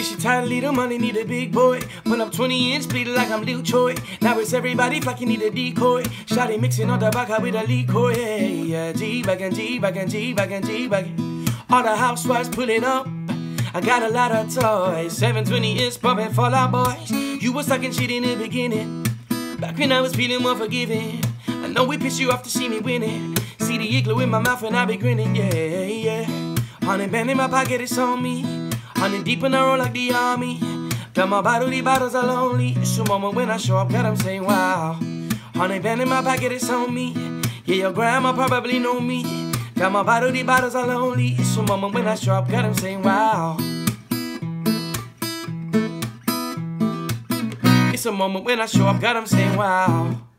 she tired of little money, need a big boy. Put up 20 inch, split it like I'm Lil Choi. Now it's everybody flocking, need a decoy. Shawty mixing on the vodka with a liquor, yeah. G-Wagon, G-Wagon, G-Wagon, G-Wagon. All the housewives pulling up. I got a lot of toys. 720 inch bumping Fall Out Boys. You was talking shit in the beginning, back when I was feeling more forgiving. I know we pissed you off to see me winning. See the igloo in my mouth and I be grinning, yeah, yeah. 100 band in my pocket, it's on me. 100 deep in the road like the army. Got my bottle, these bottles are lonely. It's a moment when I show up, God, I'm saying wow. 100 band in my pocket, it's on me. Yeah, your grandma probably know me. Got my bottle, these bottles are lonely. It's a moment when I show up, God, I'm saying wow. It's a moment when I show up, God, I'm saying wow.